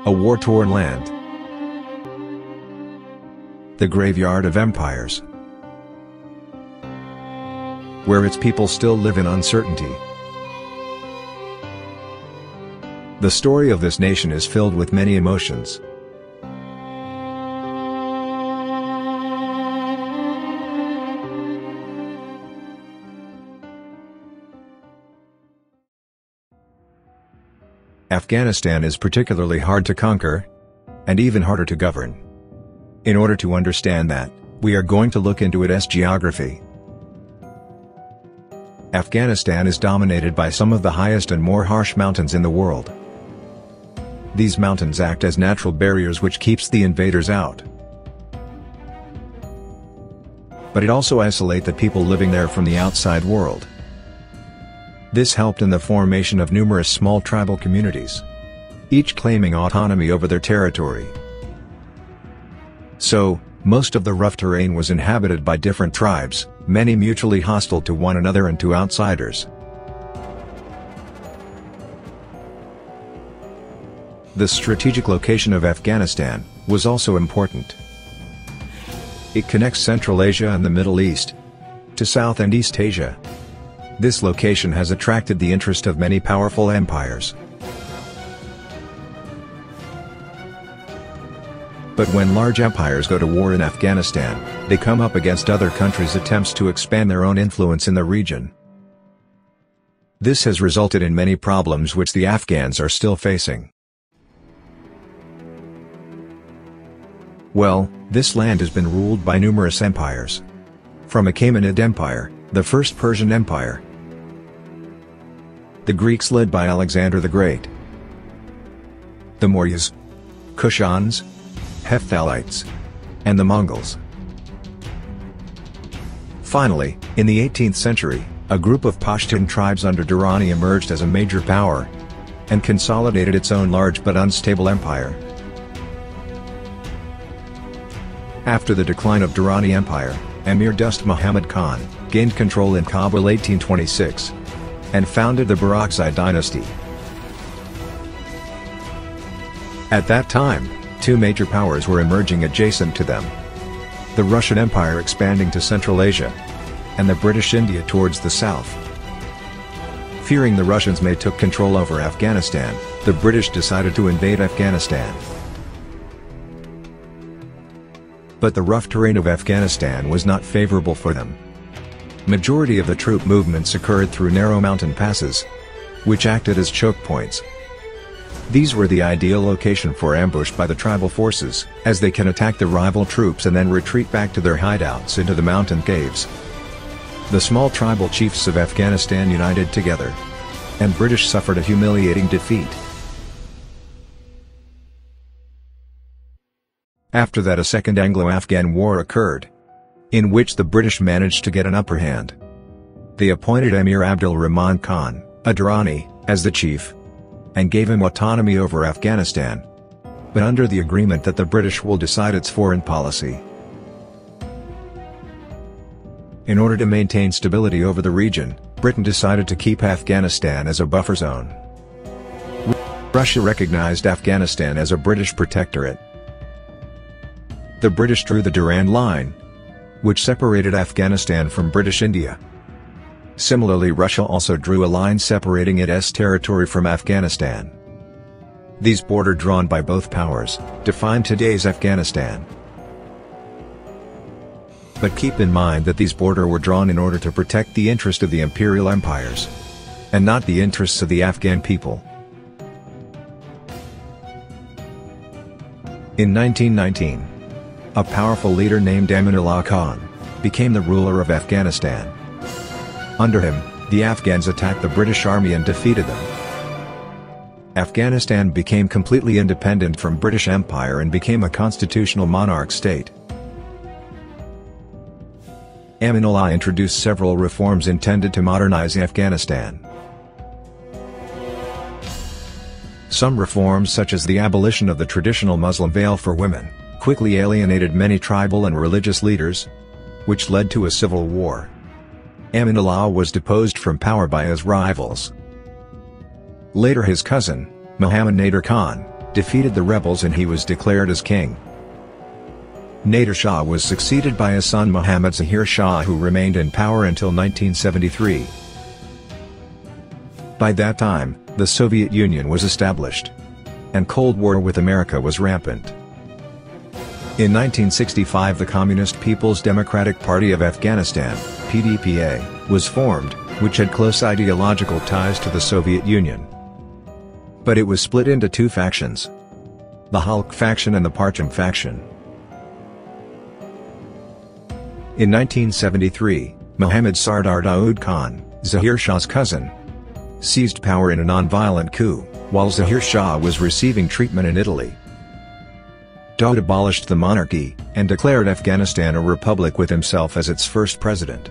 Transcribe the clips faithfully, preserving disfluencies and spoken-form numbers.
a war-torn land. The graveyard of empires, where its people still live in uncertainty. The story of this nation is filled with many emotions. Afghanistan is particularly hard to conquer, and even harder to govern. In order to understand that, we are going to look into its geography. Afghanistan is dominated by some of the highest and more harsh mountains in the world. These mountains act as natural barriers which keeps the invaders out. But it also isolates the people living there from the outside world. This helped in the formation of numerous small tribal communities, each claiming autonomy over their territory. So, most of the rough terrain was inhabited by different tribes, many mutually hostile to one another and to outsiders. The strategic location of Afghanistan was also important. It connects Central Asia and the Middle East to South and East Asia. This location has attracted the interest of many powerful empires. But when large empires go to war in Afghanistan, they come up against other countries' attempts to expand their own influence in the region. This has resulted in many problems which the Afghans are still facing. Well, this land has been ruled by numerous empires. From Achaemenid Empire, the First Persian Empire, the Greeks led by Alexander the Great, the Mauryas, Kushans, Hephthalites, and the Mongols. Finally, in the eighteenth century, a group of Pashtun tribes under Durrani emerged as a major power and consolidated its own large but unstable empire. After the decline of Durrani Empire, Emir Dost Muhammad Khan gained control in Kabul eighteen twenty-six and founded the Barakzai dynasty. At that time, two major powers were emerging adjacent to them: the Russian Empire expanding to Central Asia, and the British India towards the south. Fearing the Russians may take control over Afghanistan, the British decided to invade Afghanistan. But the rough terrain of Afghanistan was not favorable for them. Majority of the troop movements occurred through narrow mountain passes, which acted as choke points. These were the ideal location for ambush by the tribal forces, as they can attack the rival troops and then retreat back to their hideouts into the mountain caves. The small tribal chiefs of Afghanistan united together, and British suffered a humiliating defeat. After that, a second Anglo-Afghan war occurred, in which the British managed to get an upper hand. They appointed Emir Abdul Rahman Khan, a Durrani, as the chief, and gave him autonomy over Afghanistan, but under the agreement that the British will decide its foreign policy. In order to maintain stability over the region, Britain decided to keep Afghanistan as a buffer zone. Russia recognized Afghanistan as a British protectorate. The British drew the Durand Line, which separated Afghanistan from British India. Similarly, Russia also drew a line separating its territory from Afghanistan. These borders drawn by both powers define today's Afghanistan. But keep in mind that these borders were drawn in order to protect the interest of the imperial empires, and not the interests of the Afghan people. In nineteen nineteen, a powerful leader named Amanullah Khan became the ruler of Afghanistan. Under him, the Afghans attacked the British army and defeated them. Afghanistan became completely independent from British Empire and became a constitutional monarch state. Amanullah introduced several reforms intended to modernize Afghanistan. Some reforms, such as the abolition of the traditional Muslim veil for women, quickly alienated many tribal and religious leaders, which led to a civil war. Amanullah was deposed from power by his rivals. Later his cousin, Muhammad Nader Khan, defeated the rebels and he was declared as king. Nader Shah was succeeded by his son Muhammad Zahir Shah, who remained in power until nineteen seventy-three. By that time, the Soviet Union was established, and Cold War with America was rampant. In nineteen sixty-five, the Communist People's Democratic Party of Afghanistan, P D P A, was formed, which had close ideological ties to the Soviet Union. But it was split into two factions: the Halk faction and the Parcham faction. In nineteen seventy-three, Mohammad Sardar Daoud Khan, Zahir Shah's cousin, seized power in a non-violent coup, while Zahir Shah was receiving treatment in Italy. Daoud abolished the monarchy, and declared Afghanistan a republic with himself as its first president.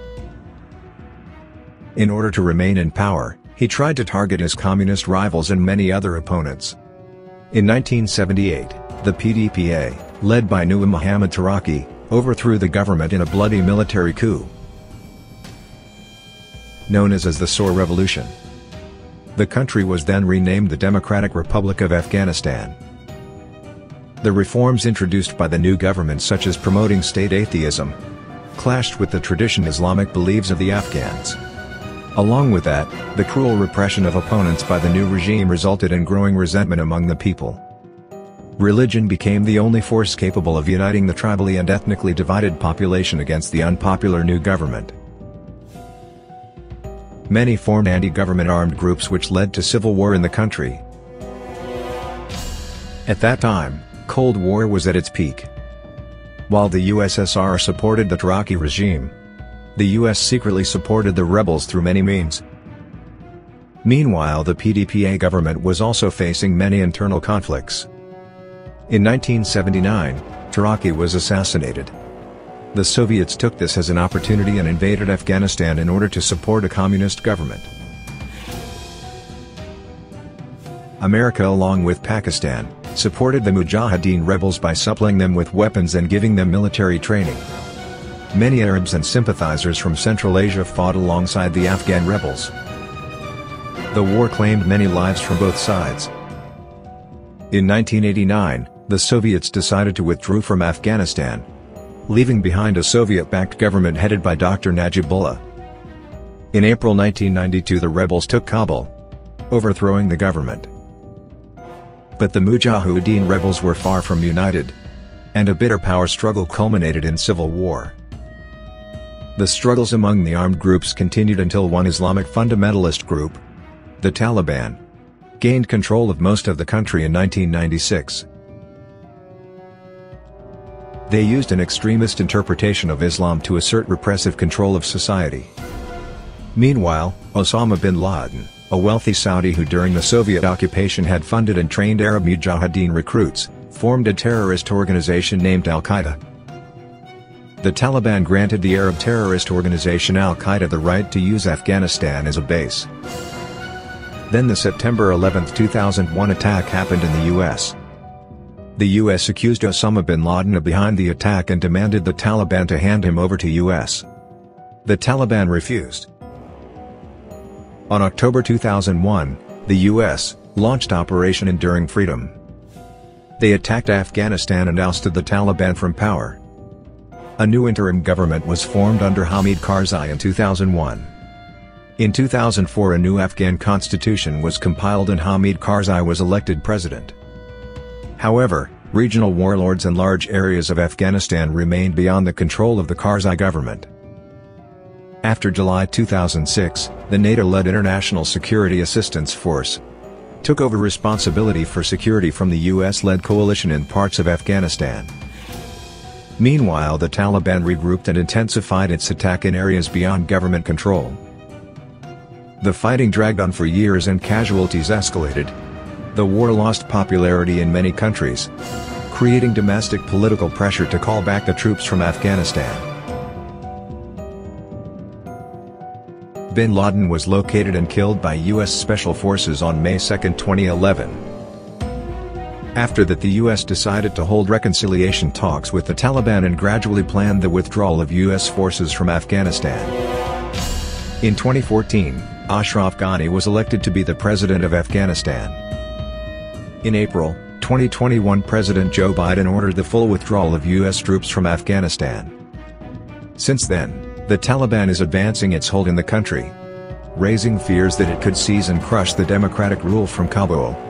In order to remain in power, he tried to target his communist rivals and many other opponents. In nineteen seventy-eight, the P D P A, led by Nur Muhammad Taraki, overthrew the government in a bloody military coup, known as as the Saur Revolution. The country was then renamed the Democratic Republic of Afghanistan. The reforms introduced by the new government, such as promoting state atheism, clashed with the traditional Islamic beliefs of the Afghans. Along with that, the cruel repression of opponents by the new regime resulted in growing resentment among the people. Religion became the only force capable of uniting the tribally and ethnically divided population against the unpopular new government. Many formed anti-government armed groups, which led to civil war in the country. At that time, Cold War was at its peak. While the U S S R supported the Taraki regime, the U S secretly supported the rebels through many means. Meanwhile, the P D P A government was also facing many internal conflicts. In nineteen seventy-nine, Taraki was assassinated. The Soviets took this as an opportunity and invaded Afghanistan in order to support a communist government. America, along with Pakistan, supported the Mujahideen rebels by supplying them with weapons and giving them military training. Many Arabs and sympathizers from Central Asia fought alongside the Afghan rebels. The war claimed many lives from both sides. In nineteen eighty-nine, the Soviets decided to withdraw from Afghanistan, leaving behind a Soviet-backed government headed by Doctor Najibullah. In April nineteen ninety-two, the rebels took Kabul, overthrowing the government. But the Mujahideen rebels were far from united, and a bitter power struggle culminated in civil war. The struggles among the armed groups continued until one Islamic fundamentalist group, the Taliban, gained control of most of the country in nineteen ninety-six. They used an extremist interpretation of Islam to assert repressive control of society. Meanwhile, Osama bin Laden, a wealthy Saudi who during the Soviet occupation had funded and trained Arab Mujahideen recruits, formed a terrorist organization named Al-Qaeda. The Taliban granted the Arab terrorist organization Al-Qaeda the right to use Afghanistan as a base. Then the September eleventh two thousand one attack happened in the U S The U S accused Osama bin Laden of behind the attack and demanded the Taliban to hand him over to U S The Taliban refused. On October two thousand one, the U S launched Operation Enduring Freedom. They attacked Afghanistan and ousted the Taliban from power. A new interim government was formed under Hamid Karzai in two thousand one. In two thousand four, a new Afghan constitution was compiled and Hamid Karzai was elected president. However, regional warlords and large areas of Afghanistan remained beyond the control of the Karzai government. After July two thousand six, the NATO-led International Security Assistance Force took over responsibility for security from the U S-led coalition in parts of Afghanistan. Meanwhile, the Taliban regrouped and intensified its attack in areas beyond government control. The fighting dragged on for years and casualties escalated. The war lost popularity in many countries, creating domestic political pressure to call back the troops from Afghanistan. Bin Laden was located and killed by U S Special Forces on May second twenty eleven. After that, the U S decided to hold reconciliation talks with the Taliban and gradually planned the withdrawal of U S forces from Afghanistan. In twenty fourteen, Ashraf Ghani was elected to be the president of Afghanistan. In April twenty twenty-one, President Joe Biden ordered the full withdrawal of U S troops from Afghanistan. Since then, the Taliban is advancing its hold in the country, raising fears that it could seize and crush the democratic rule from Kabul.